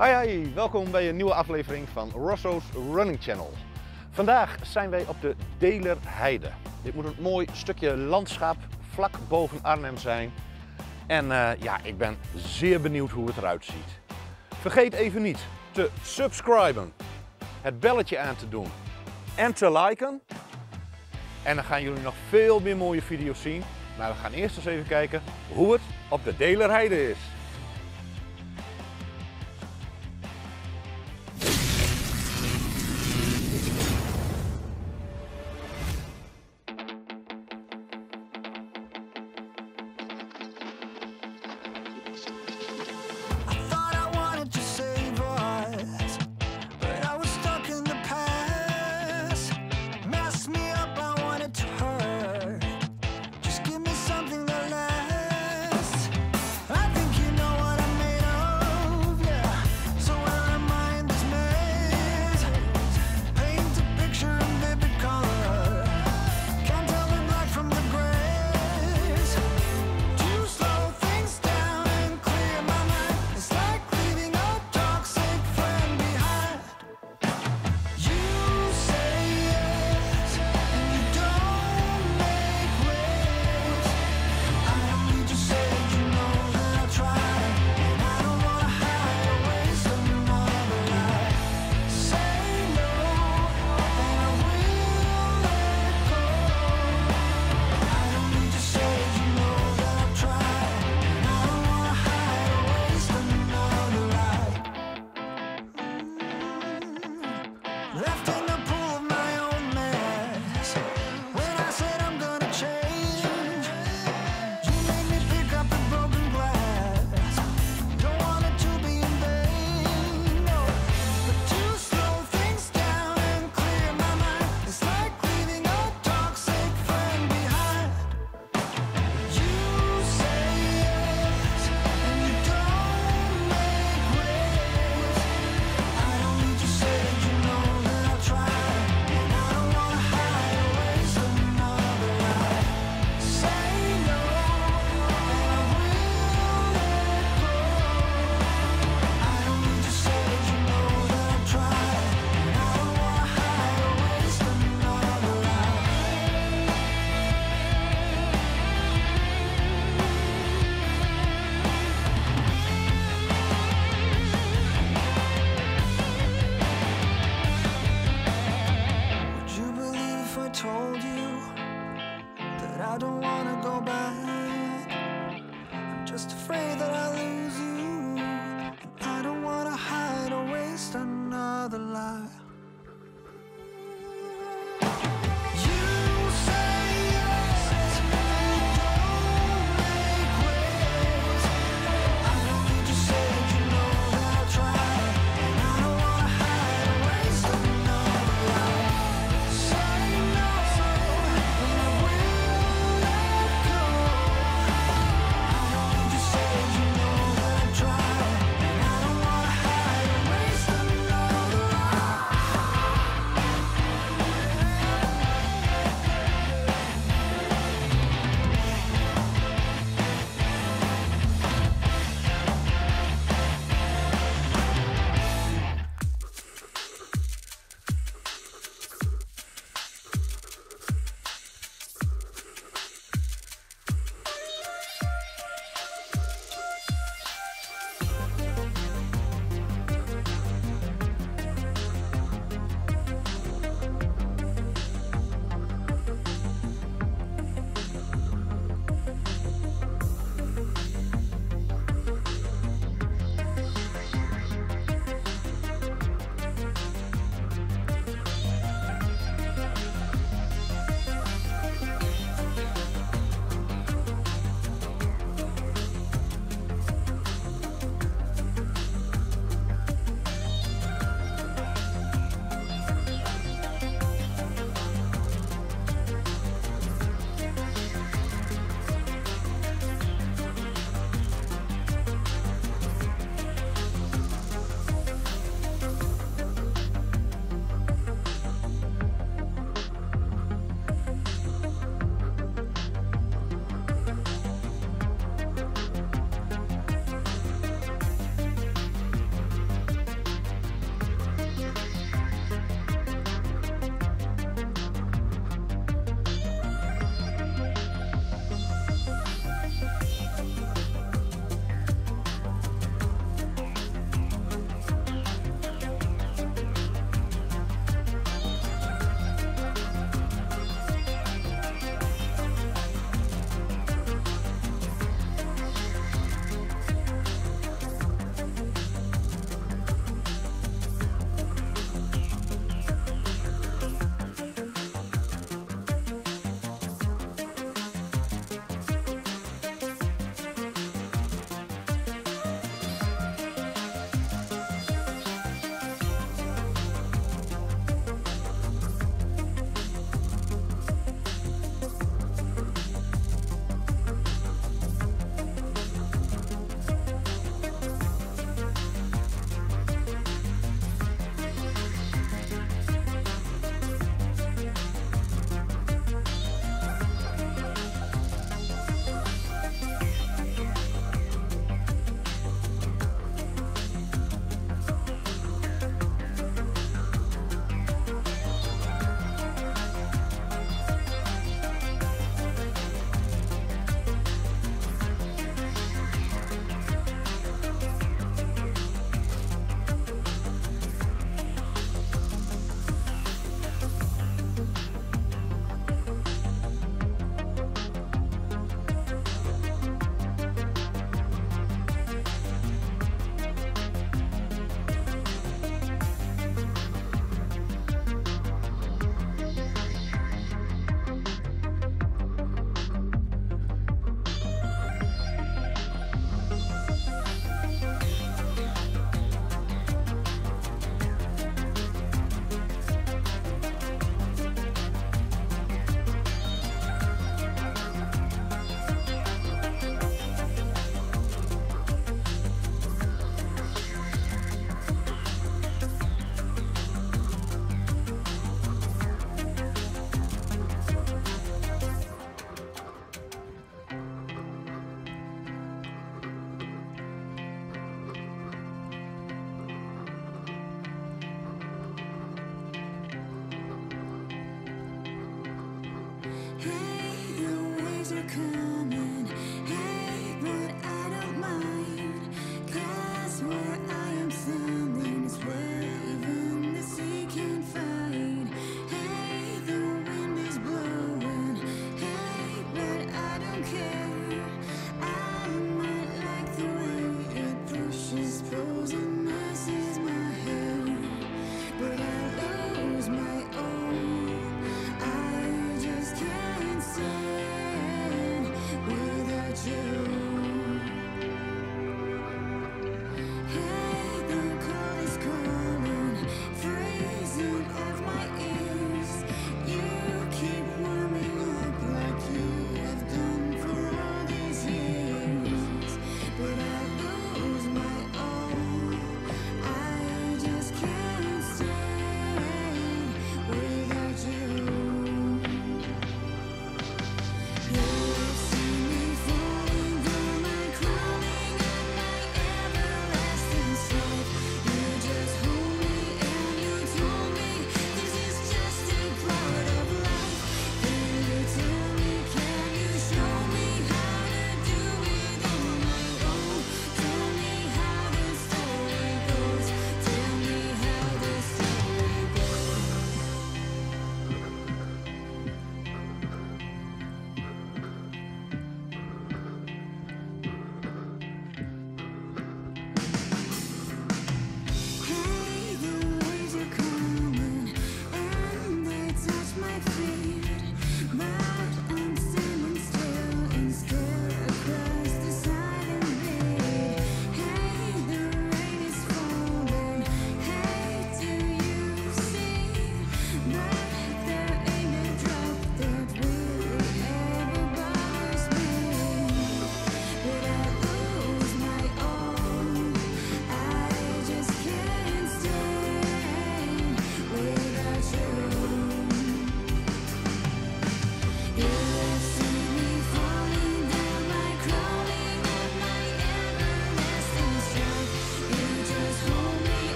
Hi, welkom bij een nieuwe aflevering van Rosso's Running Channel. Vandaag zijn wij op de Deelerheide. Dit moet een mooi stukje landschap vlak boven Arnhem zijn. En ja, ik ben zeer benieuwd hoe het eruit ziet. Vergeet even niet te subscriben, het belletje aan te doen en te liken. En dan gaan jullie nog veel meer mooie video's zien. Maar we gaan eerst eens even kijken hoe het op de Deelerheide is. I think you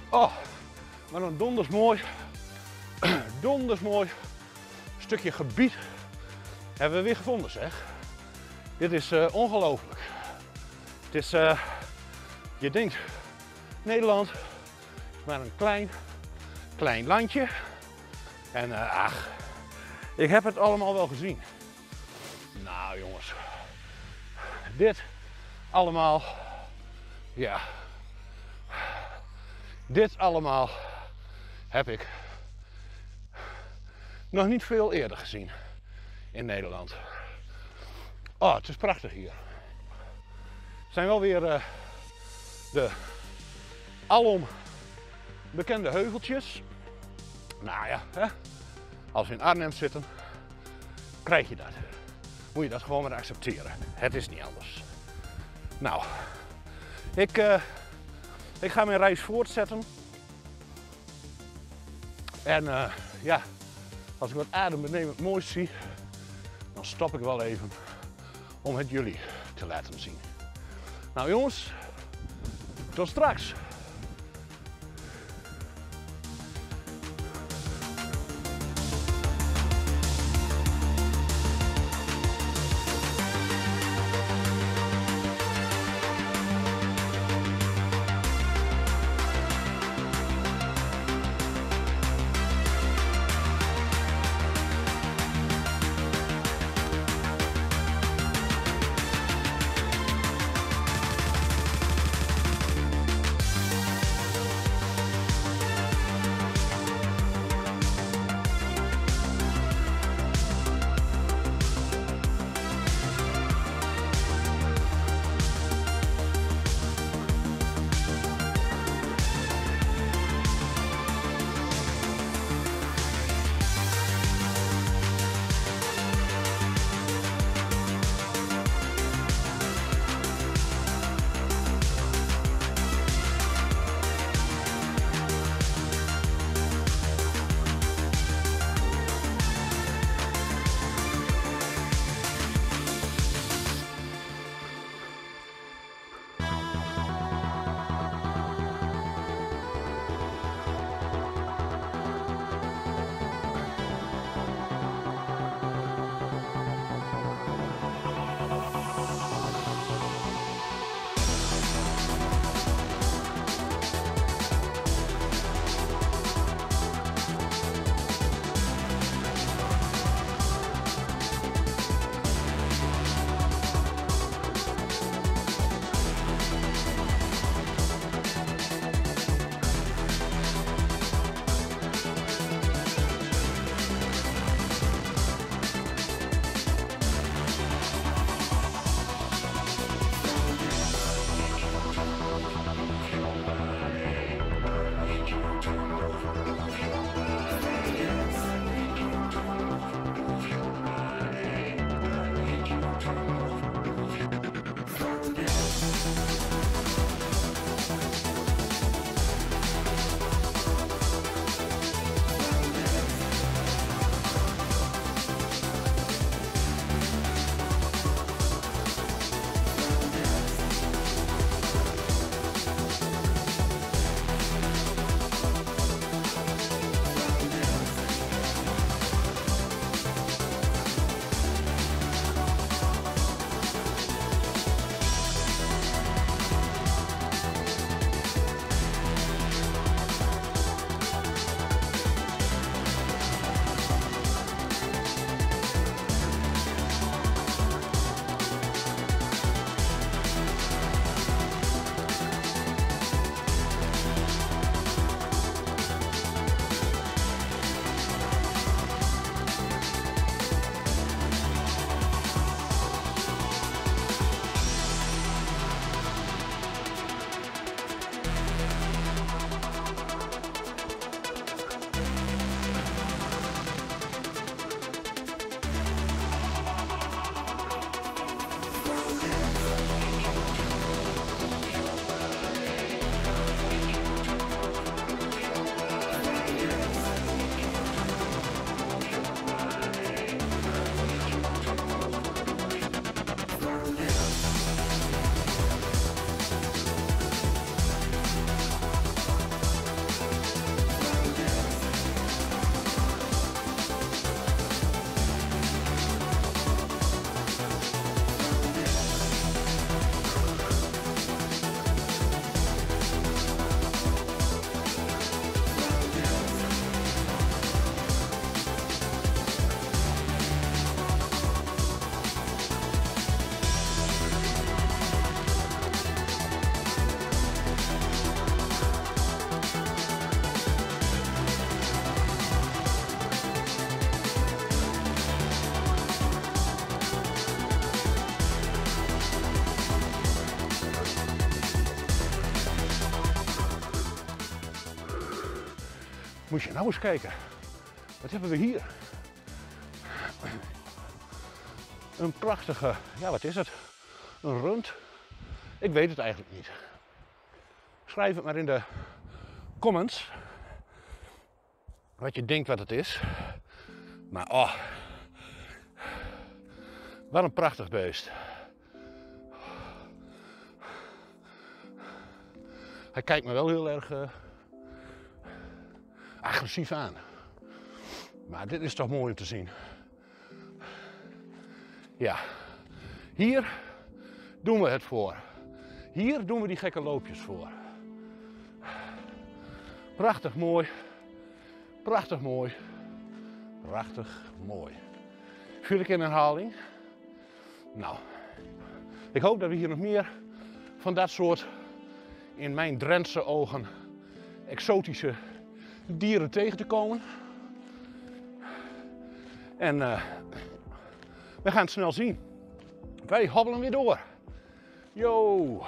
Oh, maar een donders mooi stukje gebied hebben we weer gevonden, zeg. Dit is ongelooflijk. Het is, je denkt, Nederland is maar een klein landje. En ach, ik heb het allemaal wel gezien. Nou jongens, dit allemaal, ja, dit allemaal heb ik nog niet veel eerder gezien in Nederland. Oh, het is prachtig hier. Het zijn wel weer de alom bekende heuveltjes. Nou ja, hè? Als we in Arnhem zitten, krijg je dat. Moet je dat gewoon maar accepteren. Het is niet anders. Nou, ik ga mijn reis voortzetten. En ja, als ik wat adembenemend moois zie, dan stop ik wel even om het jullie te laten zien. Nou jongens, tot straks. Moet je nou eens kijken. Wat hebben we hier? Een prachtige, ja wat is het? Een rund? Ik weet het eigenlijk niet. Schrijf het maar in de comments. Wat je denkt wat het is. Maar oh. Wat een prachtig beest. Hij kijkt me wel heel erg agressief aan. Maar dit is toch mooi om te zien. Ja, hier doen we het voor. Hier doen we die gekke loopjes voor. Prachtig mooi. Prachtig mooi. Prachtig mooi. 4 keer in herhaling. Nou, ik hoop dat we hier nog meer van dat soort, in mijn Drentse ogen, exotische dieren tegen te komen. En we gaan het snel zien. Wij hobbelen weer door. Yo!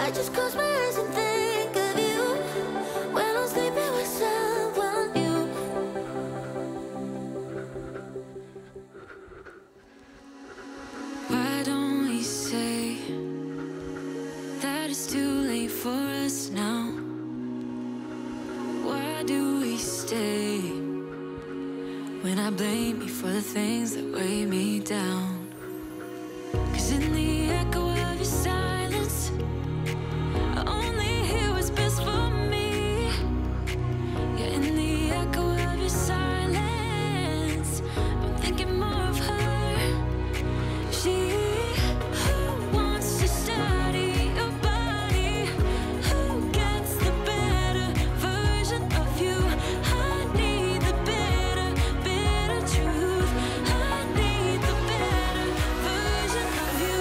I just close my eyes and think of you when I'm sleeping with someone new. Why don't we say that it's too late for us now? Why do we stay when I blame you for the things that weigh me down? 'Cause in the echo of your silence, I only hear what's best for me. Yeah, in the echo of your silence, I'm thinking more of her. She who wants to study your body, who gets the better version of you. I need the bitter, bitter truth. I need the better version of you.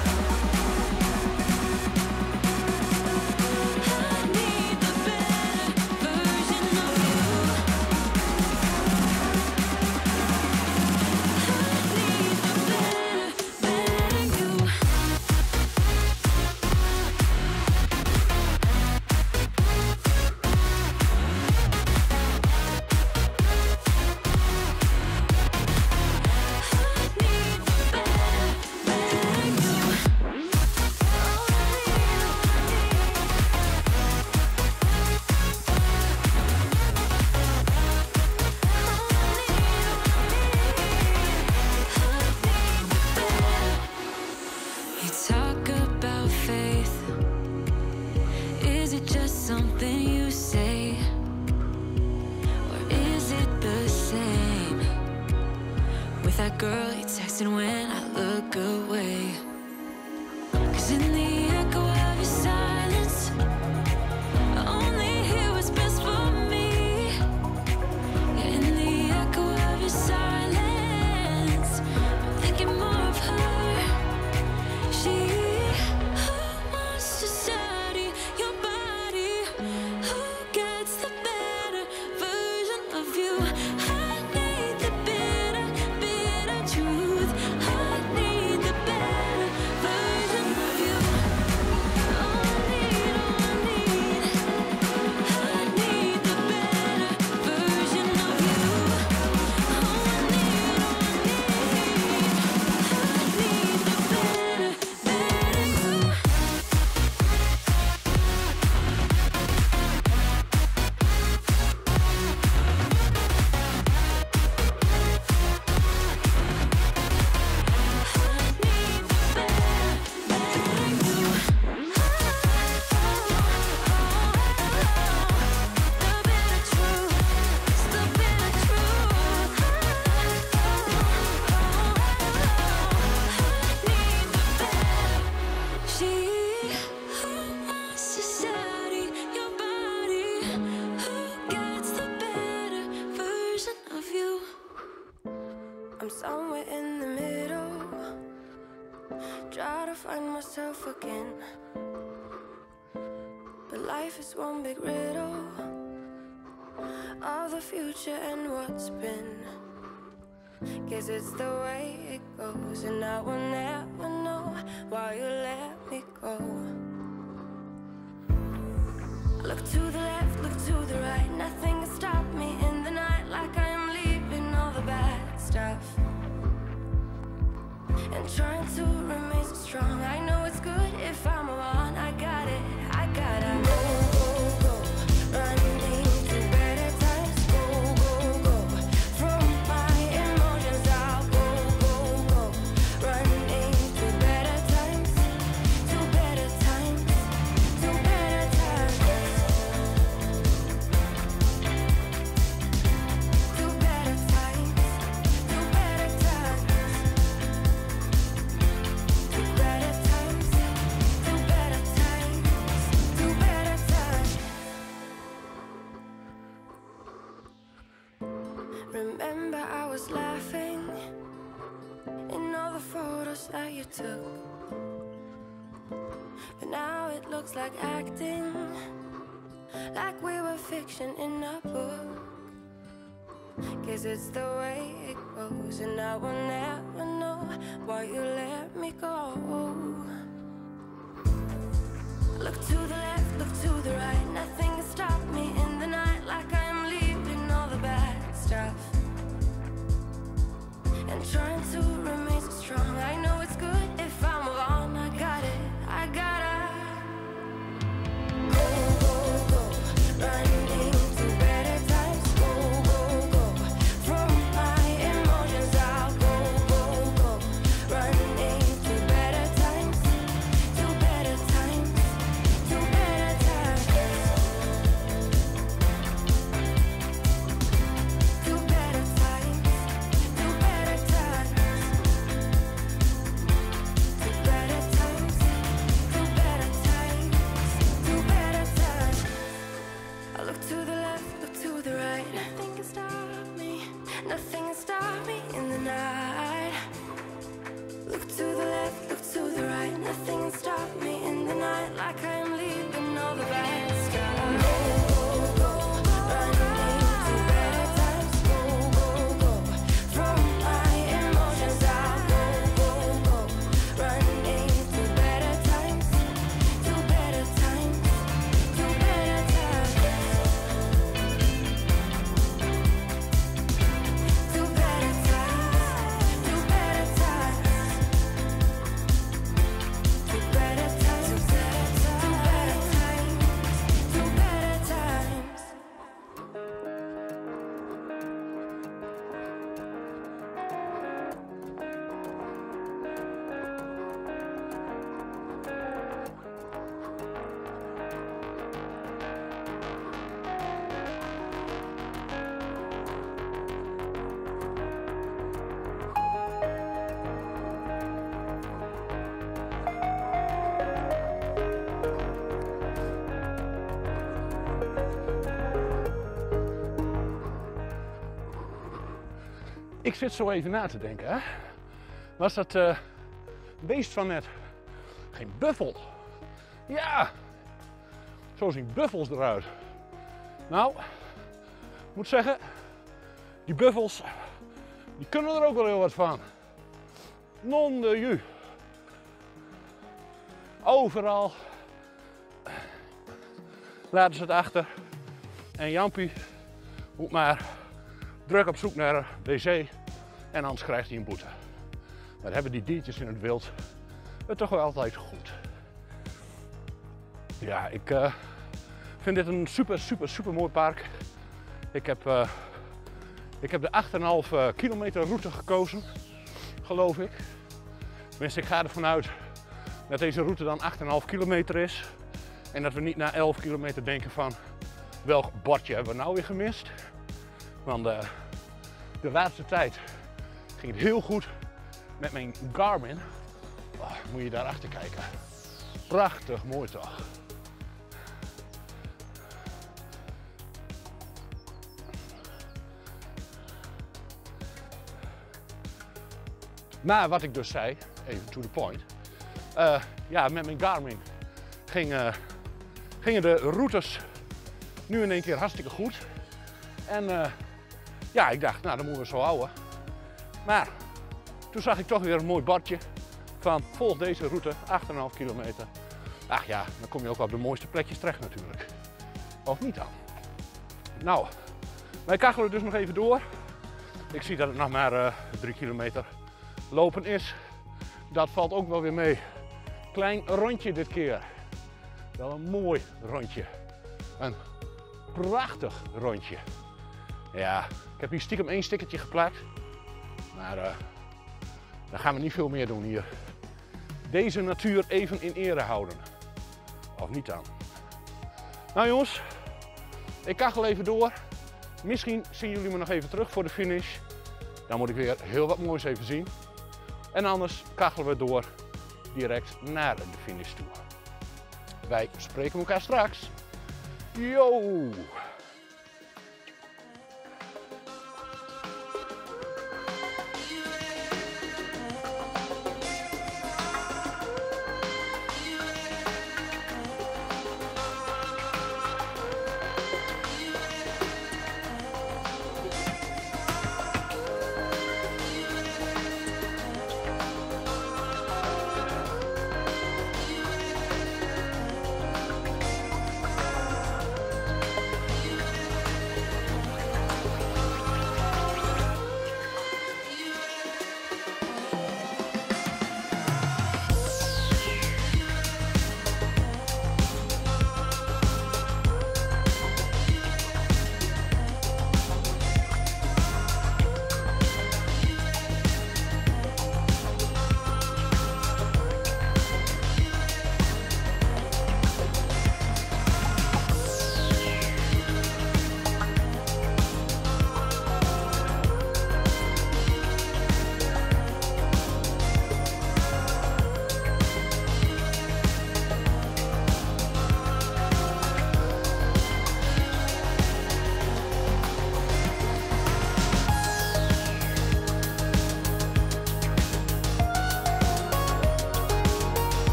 I need the better version of you. I need the better, better you. You talk about faith. Is it just something you say? Or is it the same with that girl you texting when I look away? 'Cause in the echo of your silence, I only hear what's best for me. Yeah, in the echo of your silence, I'm thinking more of her. She who wants to study your body, who gets the better version of you. I need the bitter, bitter truth. I need the better version of you. I need the better version of you. I need the better, better you. I'm somewhere in the middle, try to find myself again. But life is one big riddle of the future and what's been. Guess it's the way it goes, and I will never know why you let me go. Look to the left, look to the right, nothing can stop me in the night, like I am leaving all the bad stuff and trying to remain so strong. I know it's good if I'm alone. I got it, I gotta go, go, go, running to better times. Go, go, go, from my emotions I'll go, go, go, running to better times, to better times, to better times, to better times, to better times. To better times, to better times, to better times. Remember I was laughing in all the photos that you took, but now it looks like acting, like we were fiction in a book. Guess it's the way it goes, and I will never know why you let me go. Look to the left, look to the right. Nothing can stop me in the night, like I am leaving all the bad stuff and trying to remain so strong. I know it's good if I move on. I got it, I gotta go, go, go, running to better times. Go, go, go, from my emotions I'll go, go, go, running to better times, to better times, to better times, to better times, to better times, to better times, to better times, to better times. I look to the left, look to the right. Nothing can stop me, nothing can stop me in the night. Look to the left, look to the right. Nothing can stop me in the night, like I am leaving all the bad stuff. Go, go, go, running to better times. Go, go, go, from my emotions I'll go, go, go, running to better times, to better times, to better times, to better times, to better times, to better times, to better times, to better times. Ik zit zo even na te denken, hè? Was dat beest van net geen buffel? Ja! Zo zien buffels eruit. Nou, ik moet zeggen, die buffels, die kunnen er ook wel heel wat van. Non de ju. Overal laten ze het achter. En Jampie moet maar druk op zoek naar een wc en anders krijgt hij een boete. Maar hebben die diertjes in het wild het toch wel altijd goed. Ja, ik vind dit een super mooi park. Ik heb de 8,5 kilometer route gekozen, geloof ik. Tenminste, ik ga ervan uit dat deze route dan 8,5 kilometer is. En dat we niet na 11 kilometer denken van welk bordje hebben we nou weer gemist. Want de laatste tijd ging het heel goed met mijn Garmin. Oh, moet je daar achter kijken. Prachtig mooi toch. Maar wat ik dus zei, even to the point. Ja, met mijn Garmin gingen de routes nu in één keer hartstikke goed. En ja, ik dacht, nou, dan moeten we zo houden. Maar toen zag ik toch weer een mooi bordje van volg deze route, 8,5 kilometer. Ach ja, dan kom je ook op de mooiste plekjes terecht natuurlijk. Of niet dan? Nou, wij kachelen dus nog even door. Ik zie dat het nog maar 3 kilometer lopen is. Dat valt ook wel weer mee. Klein rondje dit keer. Wel een mooi rondje. Een prachtig rondje. Ja, ik heb hier stiekem 1 stickertje geplakt. Maar dan gaan we niet veel meer doen hier. Deze natuur even in ere houden. Of niet dan? Nou jongens, ik kachel even door. Misschien zien jullie me nog even terug voor de finish. Dan moet ik weer heel wat moois even zien. En anders kachelen we door direct naar de finish toe. Wij spreken elkaar straks. Yo!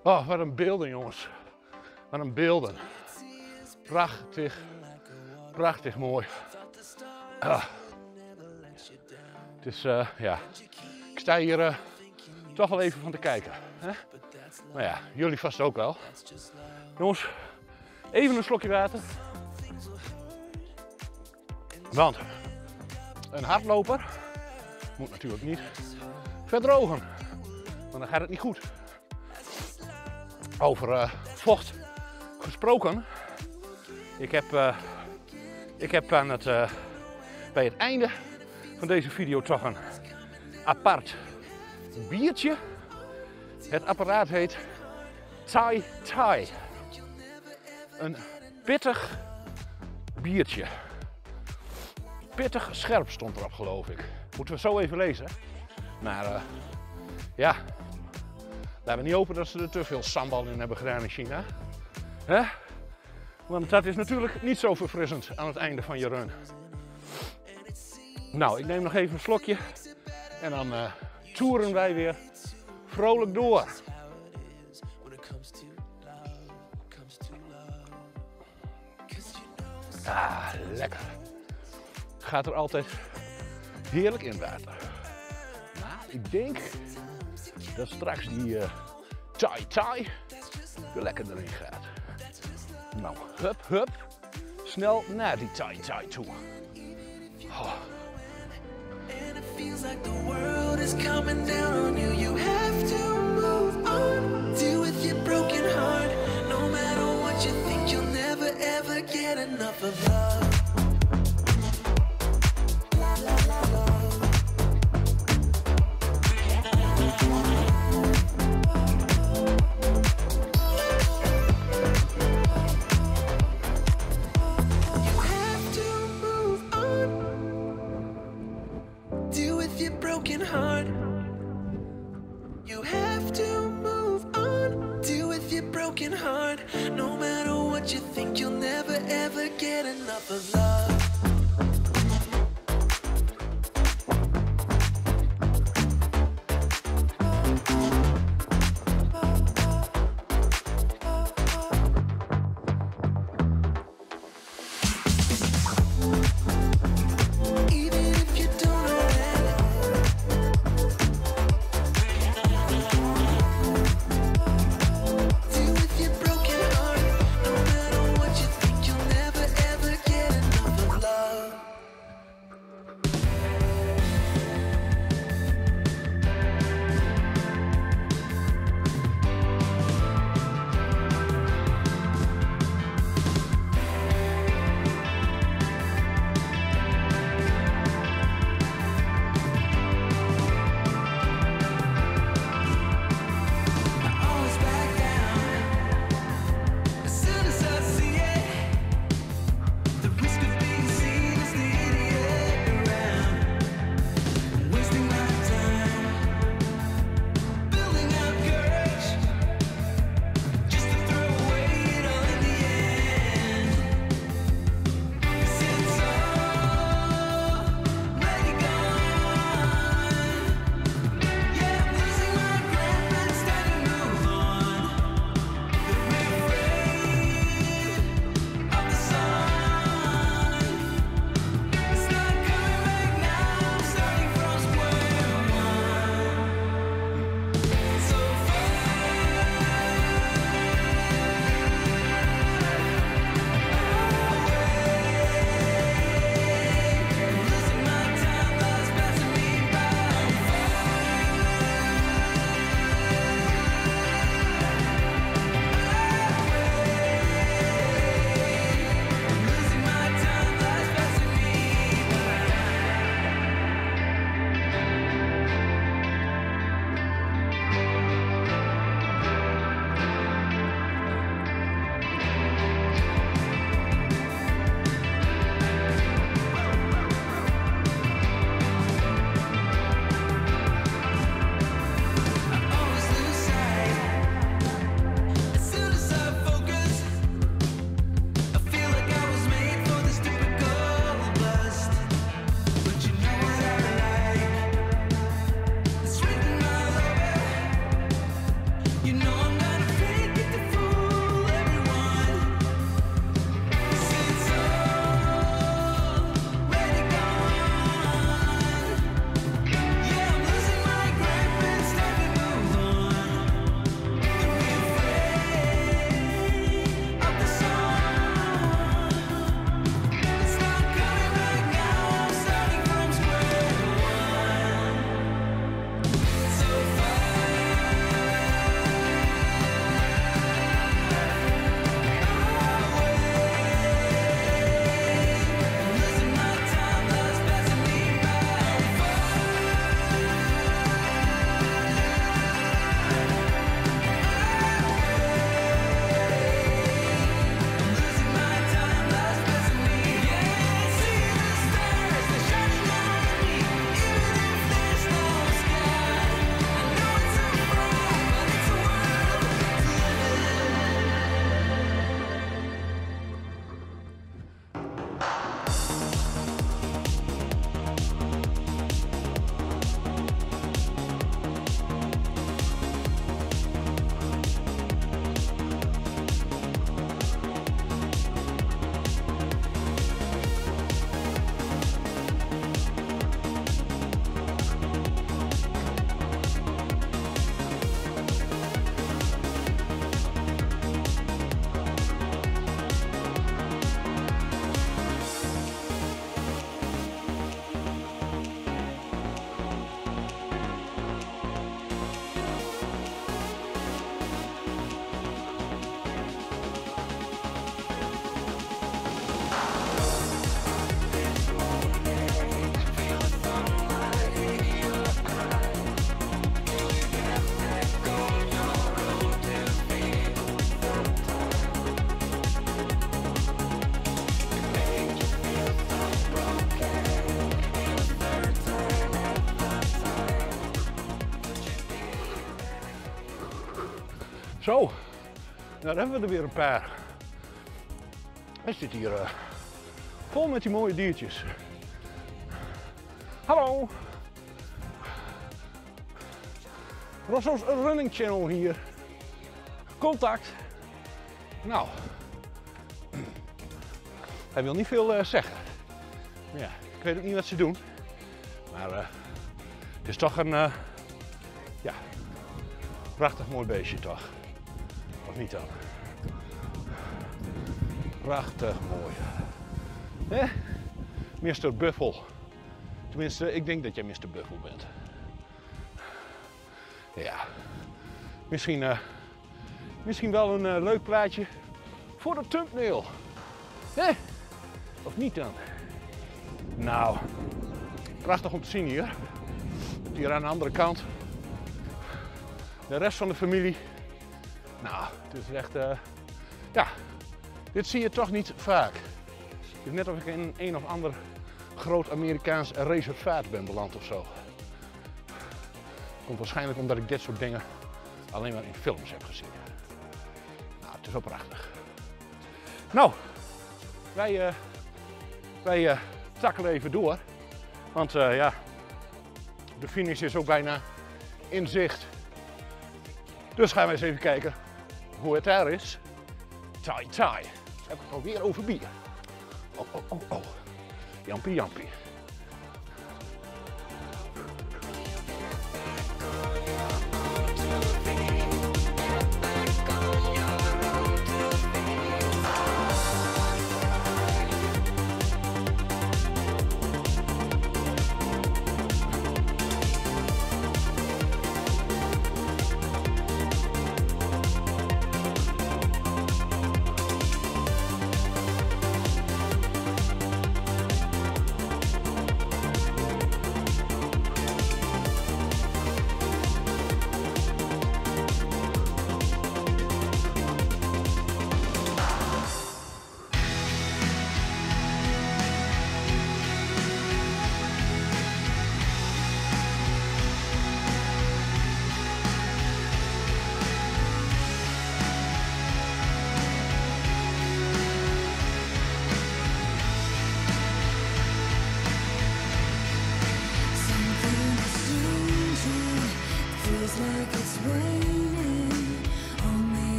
Oh, wat een beelden jongens. Wat een beelden. Prachtig. Prachtig mooi. Ah. Het is, ja. Ik sta hier toch wel even van te kijken. Hè? Maar ja, jullie vast ook wel. Jongens, even een slokje water. Want een hardloper moet natuurlijk niet verdrogen. Want dan gaat het niet goed. Over vocht gesproken. Ik heb aan bij het einde van deze video toch een apart biertje. Het apparaat heet Thai Thai. Een pittig biertje. Pittig scherp stond erop geloof ik. Moeten we zo even lezen. Maar ja, laten we niet hopen dat ze er te veel sambal in hebben gedaan in China. Hè? Want dat is natuurlijk niet zo verfrissend aan het einde van je run. Nou, ik neem nog even een slokje. En dan toeren wij weer vrolijk door. Ah, lekker. Gaat er altijd heerlijk in water. Nou, ik denk dat straks die Thai Thai er lekker erin gaat. Nou, hup, hup. Snel naar die Thai Thai toe. Oh. Feels like the world is coming down on you. You have to move on. Deal with your broken heart. No matter what you think, you'll never ever get enough of love. No matter what you think, you'll never ever get enough of love. Zo, daar hebben we er weer een paar. Hij zit hier vol met die mooie diertjes. Hallo! Rosso's Running Channel hier. Contact. Nou, hij wil niet veel zeggen. Ja, ik weet ook niet wat ze doen. Maar het is toch een ja, prachtig mooi beestje toch. Of niet dan? Prachtig mooi. Hè? Mr. Buffel. Tenminste, ik denk dat jij Mr. Buffel bent. Ja. Misschien wel een leuk plaatje voor de thumbnail. Hè? Of niet dan? Nou, prachtig om te zien hier. Hier aan de andere kant. De rest van de familie. Nou, het is echt, ja, dit zie je toch niet vaak. Het is net of ik in een of ander groot Amerikaans reservaat ben beland of zo. Komt waarschijnlijk omdat ik dit soort dingen alleen maar in films heb gezien. Nou, het is wel prachtig. Nou, wij takkelen even door. Want ja, de finish is ook bijna in zicht. Dus gaan we eens even kijken hoe het daar is. Tai tai. Ze hebben het alweer over bier. Oh, oh, oh, oh. Jampie, jampie.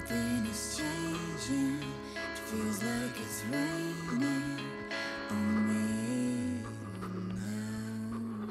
Something is changing. It feels like it's raining on me now.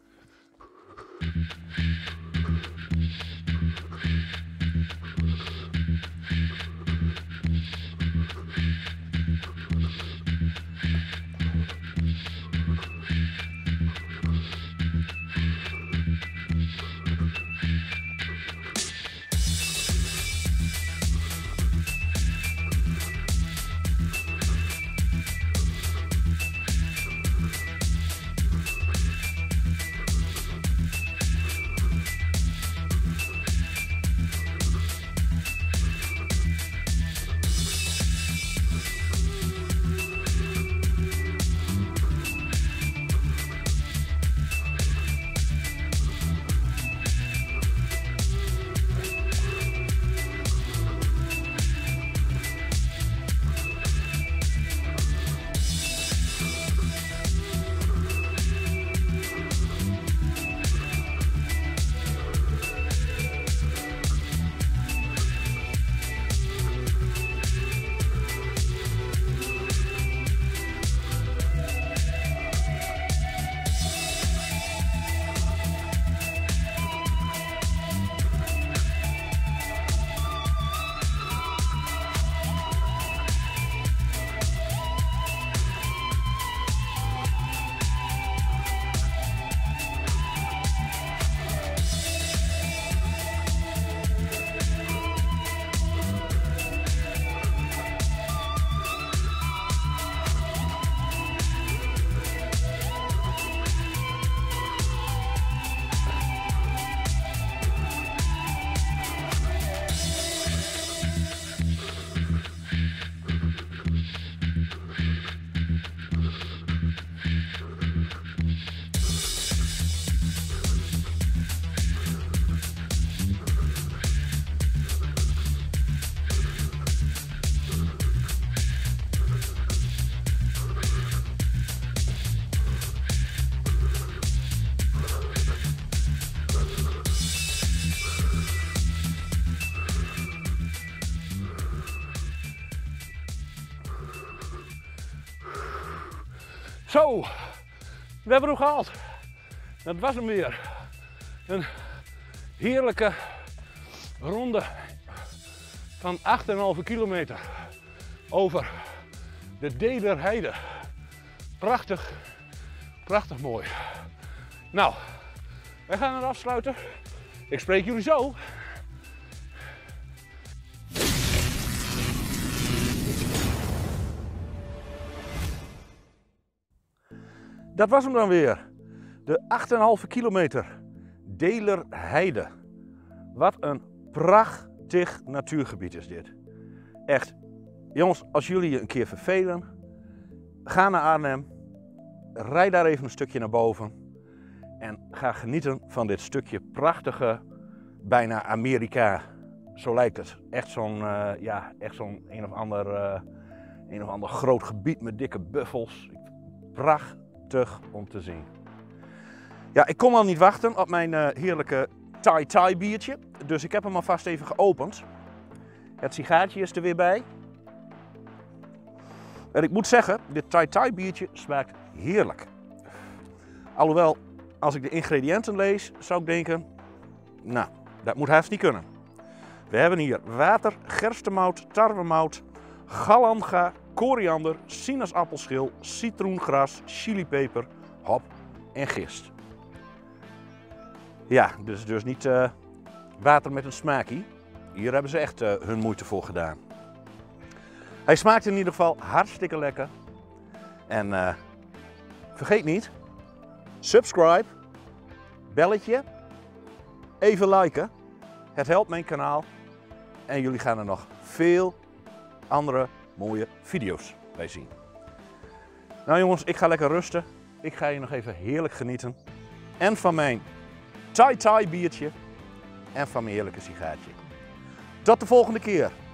Zo, we hebben hem gehaald. Dat was hem weer. Een heerlijke ronde van 8,5 kilometer over de Deelerheide. Prachtig, prachtig mooi. Nou, wij gaan het afsluiten. Ik spreek jullie zo. Dat was hem dan weer. De 8,5 kilometer Deelerheide. Wat een prachtig natuurgebied is dit. Echt. Jongens, als jullie je een keer vervelen, ga naar Arnhem. Rijd daar even een stukje naar boven. En ga genieten van dit stukje prachtige, bijna Amerika. Zo lijkt het. Echt zo'n een of ander groot gebied met dikke buffels. Prachtig om te zien. Ja, ik kon al niet wachten op mijn heerlijke Thai biertje. Dus ik heb hem alvast even geopend. Het sigaartje is er weer bij. En ik moet zeggen, dit Thai biertje smaakt heerlijk. Alhoewel, als ik de ingrediënten lees, zou ik denken, nou, dat moet haast niet kunnen. We hebben hier water, gerstemout, tarwemout, galanga, koriander, sinaasappelschil, citroengras, chilipeper, hop en gist. Ja, dus niet water met een smaakie. Hier hebben ze echt hun moeite voor gedaan. Hij smaakt in ieder geval hartstikke lekker. En vergeet niet, subscribe, belletje, even liken. Het helpt mijn kanaal. En jullie gaan er nog veel andere mooie video's bij zien. Nou jongens, ik ga lekker rusten. Ik ga hier nog even heerlijk genieten. En van mijn Thai biertje. En van mijn heerlijke sigaartje. Tot de volgende keer.